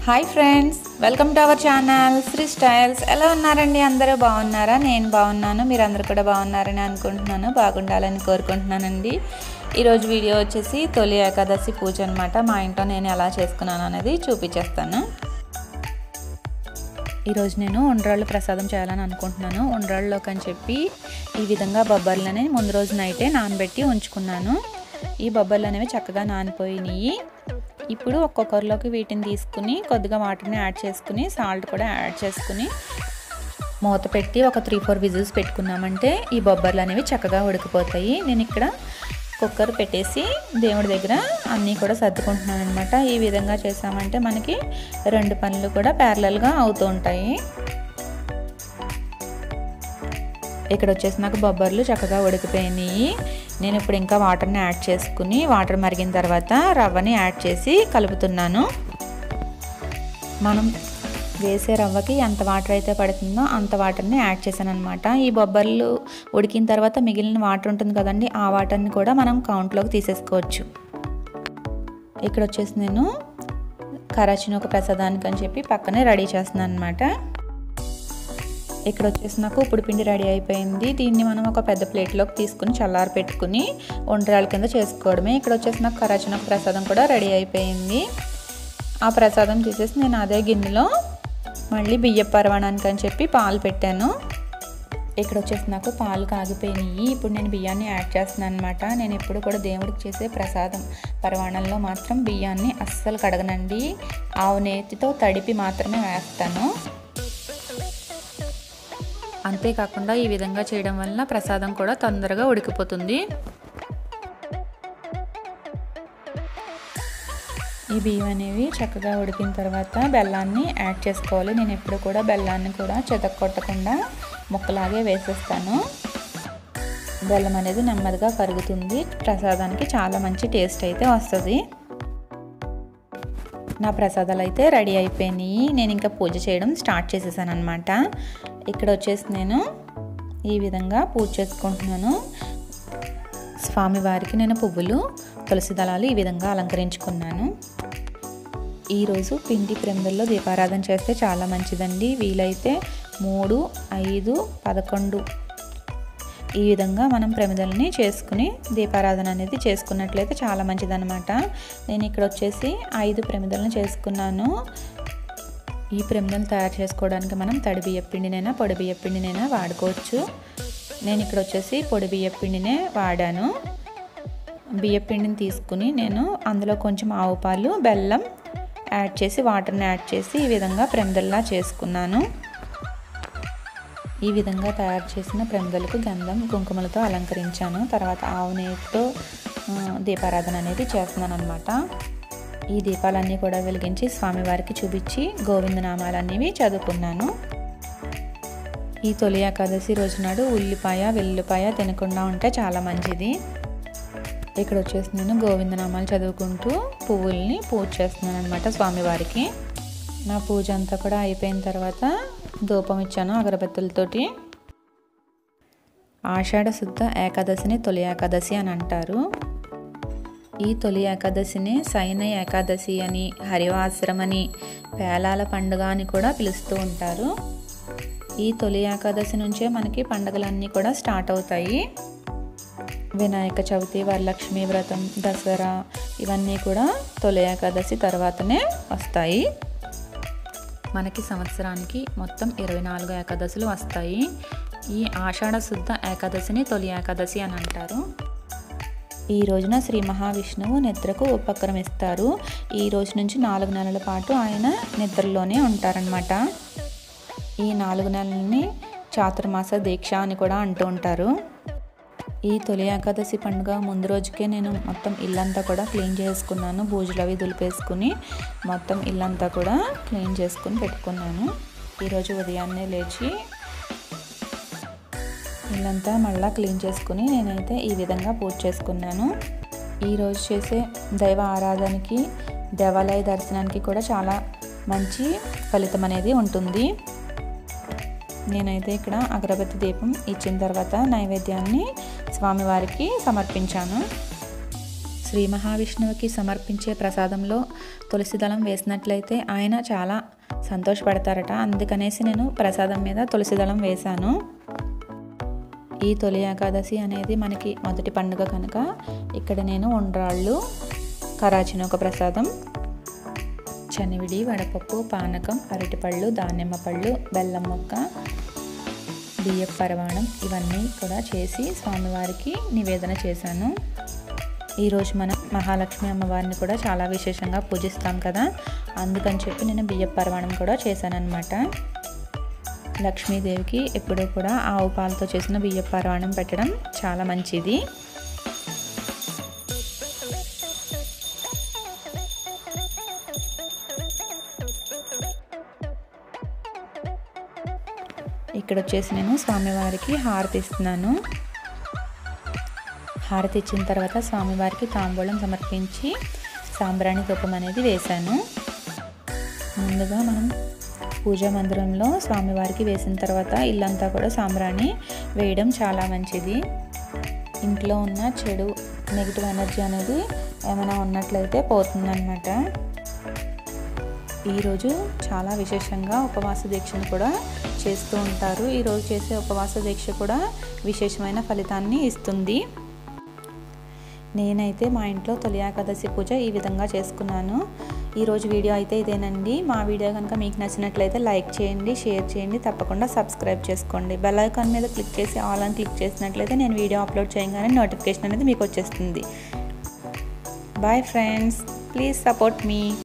Hi friends, welcome to our channel Shri styles. ఎలా ఉన్నారండి? అందరూ బాగున్నారా? నేను బాగున్నాను. మీరు అందరూ కూడా బాగున్నారని అనుకుంటున్నాను. బాగుండాలని కోరుకుంటున్నానండి. ఈరోజు వీడియో వచ్చేసి తొలి ఏకాదశి పూజ అనమాట. మా ఇంట్లో నేను ఎలా చేసుకున్నాను అనేది చూపించేస్తాను. ఈరోజు నేను ఉండ్రాళ్ళు ప్రసాదం చేయాలని అనుకుంటున్నాను. ఉండ్రాళ్ళలోకి అని చెప్పి ఈ విధంగా బొబ్బర్లని ముందు రోజు నైటే నానబెట్టి ఉంచుకున్నాను. ఈ బొబ్బర్లు అనేవి చక్కగా నానిపోయినాయి. ఇప్పుడు ఒక్కొక్కరిలోకి వీటిని తీసుకుని కొద్దిగా వాటర్ని యాడ్ చేసుకుని సాల్ట్ కూడా యాడ్ చేసుకుని మూత పెట్టి ఒక 3-4 విజిల్స్ పెట్టుకున్నామంటే ఈ బొబ్బర్లు అనేవి చక్కగా ఉడికిపోతాయి. నేను ఇక్కడ కుక్కర్ పెట్టేసి దేవుడి దగ్గర అన్నీ కూడా సర్దుకుంటున్నాను అనమాట. ఈ విధంగా చేసామంటే మనకి 2 పనులు కూడా ప్యారలల్గా అవుతూ ఉంటాయి. ఇక్కడ వచ్చేసి నాకు బొబ్బర్లు చక్కగా ఉడికిపోయినాయి. నేను ఇప్పుడు ఇంకా వాటర్ని యాడ్ చేసుకుని వాటర్ మరిగిన తర్వాత రవ్వని యాడ్ చేసి కలుపుతున్నాను. మనం వేసే రవ్వకి ఎంత వాటర్ అయితే పడుతుందో అంత వాటర్ని యాడ్ చేశాను అనమాట. ఈ బొబ్బర్లు ఉడికిన తర్వాత మిగిలిన వాటర్ ఉంటుంది కదండి, ఆ వాటర్ని కూడా మనం కౌంట్లోకి తీసేసుకోవచ్చు. ఇక్కడ వచ్చేసి నేను కరాచీనొక ప్రసాదానికి అని చెప్పి పక్కనే రెడీ చేస్తున్నాను అనమాట. ఇక్కడ వచ్చేసి నాకు ఉప్పుడు పిండి రెడీ అయిపోయింది. దీన్ని మనం ఒక పెద్ద ప్లేట్లోకి తీసుకుని చల్లారి పెట్టుకుని ఉండ్రాళ్ళ కింద చేసుకోవడమే. ఇక్కడ వచ్చేసి నాకు కరాచీనొక ప్రసాదం కూడా రెడీ అయిపోయింది. ఆ ప్రసాదం తీసేసి నేను అదే గిన్నెలో మళ్ళీ బియ్యం పరవాణానికి అని చెప్పి పాలు పెట్టాను. ఇక్కడ వచ్చేసి నాకు పాలు కాగిపోయినాయి. ఇప్పుడు నేను బియ్యాన్ని యాడ్ చేస్తున్నాను అనమాట. నేను ఎప్పుడు కూడా దేవుడికి చేసే ప్రసాదం పరవాణంలో మాత్రం బియ్యాన్ని అస్సలు కడగనండి. ఆవు నేతితో తడిపి మాత్రమే వేస్తాను. అంతేకాకుండా ఈ విధంగా చేయడం వలన ప్రసాదం కూడా తొందరగా ఉడికిపోతుంది. ఈ బియ్యం అనేవి చక్కగా ఉడికిన తర్వాత బెల్లాన్ని యాడ్ చేసుకోవాలి. నేను ఎప్పుడు కూడా బెల్లాన్ని కూడా చెతక్కొట్టకుండా ముక్కలాగే వేసేస్తాను. బెల్లం అనేది నెమ్మదిగా కరుగుతుంది. ప్రసాదానికి చాలా మంచి టేస్ట్ అయితే వస్తుంది. నా ప్రసాదాలు అయితే రెడీ అయిపోయినాయి. నేను ఇంకా పూజ చేయడం స్టార్ట్ చేసేసాను అనమాట. ఇక్కడ వచ్చేసి నేను ఈ విధంగా పూజ చేసుకుంటున్నాను. స్వామివారికి నేను పువ్వులు, తులసి దళాలు ఈ విధంగా అలంకరించుకున్నాను. ఈరోజు పిండి ప్రమిదల్లో దీపారాధన చేస్తే చాలా మంచిదండి. వీలైతే 3, 5, 11 ఈ విధంగా మనం ప్రమిదల్ని చేసుకుని దీపారాధన అనేది చేసుకున్నట్లయితే చాలా మంచిదన్నమాట. నేను ఇక్కడ వచ్చేసి 5 ప్రమిదలను చేసుకున్నాను. ఈ ప్రమిదలు తయారు చేసుకోవడానికి మనం తడి బియ్యం పిండినైనా పొడి బియ్యం పిండినైనా వాడుకోవచ్చు. నేను ఇక్కడ వచ్చేసి పొడి బియ్యం పిండినే వాడాను. బియ్యం పిండిని తీసుకుని నేను అందులో కొంచెం ఆవు పాలు, బెల్లం యాడ్ చేసి వాటర్ని యాడ్ చేసి ఈ విధంగా ప్రమిదల్లా చేసుకున్నాను. ఈ విధంగా తయారు చేసిన ప్రమిదలకు గంధం, కుంకుమలతో అలంకరించాను. తర్వాత ఆవు నెయ్యితో దీపారాధన అనేది చేస్తున్నాను అనమాట. ఈ దీపాలన్నీ కూడా వెలిగించి స్వామివారికి చూపించి గోవిందనామాలన్నీ చదువుకున్నాను. ఈ తొలి ఏకాదశి రోజు నాడు ఉల్లిపాయ, వెల్లుల్లిపాయ తినకుండా ఉంటే చాలా మంచిది. ఇక్కడ వచ్చేసి నేను గోవిందనామాలు చదువుకుంటూ పువ్వుల్ని పూజ చేస్తున్నాను అనమాట స్వామివారికి. నా పూజ అంతా కూడా అయిపోయిన తర్వాత ధూపం ఇచ్చాను అగరబత్తులతోటి. ఆషాఢ శుద్ధ ఏకాదశిని తొలి ఏకాదశి అని అంటారు. ఈ తొలి ఏకాదశిని శయన ఏకాదశి అని, హరివాసరం అని, పేలాల పండుగ అని కూడా పిలుస్తూ ఉంటారు. ఈ తొలి ఏకాదశి నుంచే మనకి పండుగలన్నీ కూడా స్టార్ట్ అవుతాయి. వినాయక చవితి, వరలక్ష్మి వ్రతం, దసరా ఇవన్నీ కూడా తొలి ఏకాదశి తర్వాతనే వస్తాయి. మనకి సంవత్సరానికి మొత్తం 24 ఏకాదశులు వస్తాయి. ఈ ఆషాఢ శుద్ధ ఏకాదశిని తొలి ఏకాదశి అని అంటారు. ఈ రోజున శ్రీ మహావిష్ణువు నిద్రకు ఉపక్రమిస్తారు. ఈ రోజు నుంచి 4 నెలల పాటు ఆయన నిద్రలోనే ఉంటారనమాట. ఈ 4 నెలలని చాతుర్మాస దీక్ష అని కూడా అంటూ ఉంటారు. ఈ తొలి ఏకాదశి పండుగ ముందు రోజుకే నేను మొత్తం ఇల్లంతా కూడా క్లీన్ చేసుకున్నాను. బూజులు అవి దులిపేసుకుని మొత్తం ఇల్లంతా కూడా క్లీన్ చేసుకుని పెట్టుకున్నాను. ఈరోజు ఉదయాన్నే లేచి ఇల్లంతా మళ్ళీ క్లీన్ చేసుకుని నేనైతే ఈ విధంగా పూజ చేసుకున్నాను. ఈరోజు చేసే దైవ ఆరాధనకి, దేవాలయ దర్శనానికి కూడా చాలా మంచి ఫలితం అనేది ఉంటుంది. నేనైతే ఇక్కడ అగరబత్తి దీపం ఇచ్చిన తర్వాత నైవేద్యాన్ని స్వామివారికి సమర్పించాను. శ్రీ మహావిష్ణువుకి సమర్పించే ప్రసాదంలో తులసి దళం వేసినట్లయితే ఆయన చాలా సంతోషపడతారట. అందుకనేసి నేను ప్రసాదం మీద తులసి దళం వేశాను. ఈ తొలి ఏకాదశి అనేది మనకి మొదటి పండుగ కనుక ఇక్కడ నేను ఉండ్రాళ్ళు, కరాచినొక ప్రసాదం, శనివిడి, వడపప్పు, పానకం, అరటిపళ్ళు, దానిమ్మ పళ్ళు, బెల్లం ముక్క, బియ్యపు పరమాణం ఇవన్నీ కూడా చేసి స్వామివారికి నివేదన చేశాను. ఈరోజు మనం మహాలక్ష్మి అమ్మవారిని కూడా చాలా విశేషంగా పూజిస్తాం కదా, అందుకని చెప్పి నేను బియ్యపు పరమాణం కూడా చేశాను అనమాట. లక్ష్మీదేవికి ఎప్పుడూ కూడా ఆవు పాలతో చేసిన బియ్యపు పరమాణం పెట్టడం చాలా మంచిది. ఇక్కడ వచ్చేసి నేను స్వామివారికి హారతి ఇస్తున్నాను. హారతి ఇచ్చిన తర్వాత స్వామివారికి తాంబూలం సమర్పించి సాంబ్రాణి ధూపం అనేది వేశాను. ముందుగా మనం పూజా మందిరంలో స్వామివారికి వేసిన తర్వాత ఇల్లంతా కూడా సాంబ్రాణి వేయడం చాలా మంచిది. ఇంట్లో ఉన్న చెడు నెగిటివ్ ఎనర్జీ అనేది ఏమైనా ఉన్నట్లయితే పోతుందన్నమాట. ఈరోజు చాలా విశేషంగా ఉపవాస దీక్షను కూడా చేస్తూ ఉంటారు. ఈరోజు చేసే ఉపవాస దీక్ష కూడా విశేషమైన ఫలితాన్ని ఇస్తుంది. నేనైతే మా ఇంట్లో తొలి ఏకాదశి పూజ ఈ విధంగా చేసుకున్నాను. ఈరోజు వీడియో అయితే ఇదేనండి. మా వీడియో కనుక మీకు నచ్చినట్లయితే లైక్ చేయండి, షేర్ చేయండి, తప్పకుండా సబ్స్క్రైబ్ చేసుకోండి. బెల్ ఐకాన్ మీద క్లిక్ చేసి ఆల్ అని క్లిక్ చేసినట్లయితే నేను వీడియో అప్లోడ్ చేయగానే నోటిఫికేషన్ అనేది మీకు వచ్చేస్తుంది. Bye friends, please support me.